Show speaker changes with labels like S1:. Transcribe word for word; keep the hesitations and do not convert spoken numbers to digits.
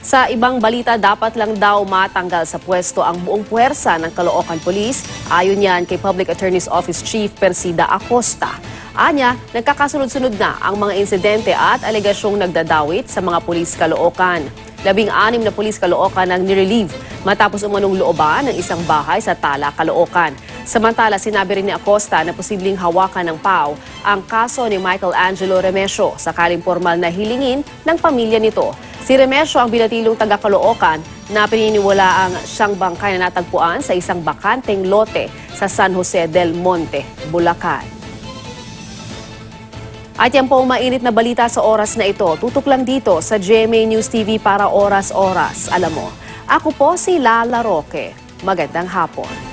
S1: Sa ibang balita, dapat lang daw matanggal sa pwesto ang buong puwersa ng Caloocan Police. Ayon yan kay Public Attorney's Office Chief Acosta. Anya, nagkakasunod-sunod na ang mga insidente at alegasyong nagdadawit sa mga pulis Caloocan. Labing-anim na pulis Caloocan ang nirelieve matapos umanong looban ng isang bahay sa Tala, Caloocan. Samantala, sinabi rin ni Acosta na posibleng hawakan ng P A O ang kaso ni Michael Angelo Remesio sakaling formal na hilingin ng pamilya nito. Si Remesio ang binatilong taga-Caloocan na pininiwalaang siyang bangkay na natagpuan sa isang bakanteng lote sa San Jose del Monte, Bulacan. At yan po ang mainit na balita sa oras na ito. Tutok lang dito sa G M A News T V para oras-oras. Alam mo, ako po si Lala Roque. Magandang hapon.